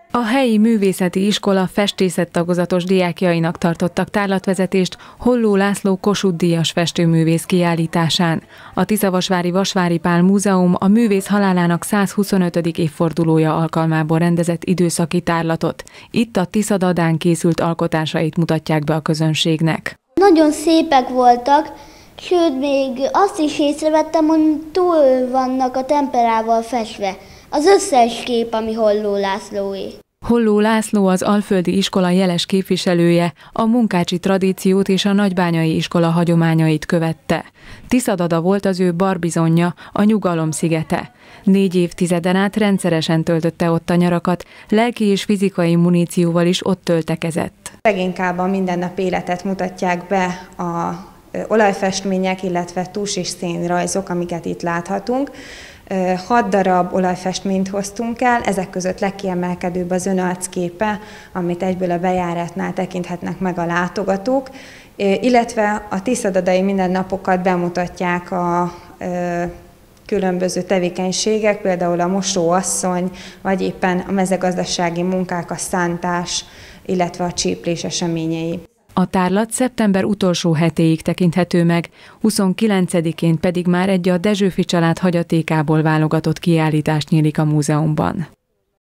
A helyi művészeti iskola festészettagozatos diákjainak tartottak tárlatvezetést Holló László Kossuth-díjas festőművész kiállításán. A Tiszavasvári Vasvári Pál Múzeum a művész halálának 125. évfordulója alkalmából rendezett időszaki tárlatot. Itt a Tisza-Dadán készült alkotásait mutatják be a közönségnek. Nagyon szépek voltak, sőt még azt is észrevettem, hogy túl vannak a temperával festve. Az összes kép, ami Holló Lászlóé. Holló László az alföldi iskola jeles képviselője, a munkácsi tradíciót és a nagybányai iskola hagyományait követte. Tisza-Dada volt az ő barbizonja, a nyugalom szigete. 4 évtizeden át rendszeresen töltötte ott a nyarakat, lelki és fizikai munícióval is ott töltekezett. Leginkább a mindennapi életet mutatják be a olajfestmények, illetve tussz és szénrajzok, amiket itt láthatunk. 6 darab olajfestményt hoztunk el, ezek között legkiemelkedőbb az önarcképe, amit egyből a bejáratnál tekinthetnek meg a látogatók, illetve a tiszadadai mindennapokat bemutatják a különböző tevékenységek, például a mosóasszony, vagy éppen a mezőgazdasági munkák, a szántás, illetve a csíplés eseményei. A tárlat szeptember utolsó hetéig tekinthető meg, 29-én pedig már egy a Dezsőfi család hagyatékából válogatott kiállítást nyílik a múzeumban.